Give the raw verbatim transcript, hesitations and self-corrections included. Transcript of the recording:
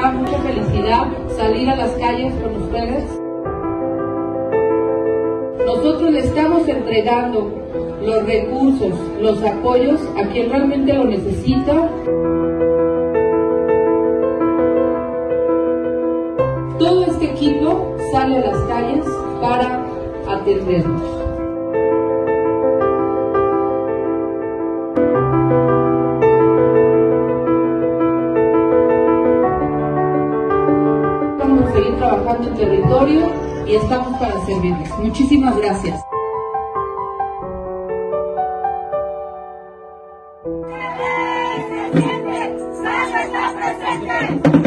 da mucha felicidad salir a las calles con ustedes. Nosotros le estamos entregando los recursos, los apoyos a quien realmente lo necesita. Todo este equipo sale a las calles para atendernos. Vamos a seguir trabajando en territorio y estamos para servirles. Muchísimas gracias. ¡Presente! ¡Presente! ¡Presente!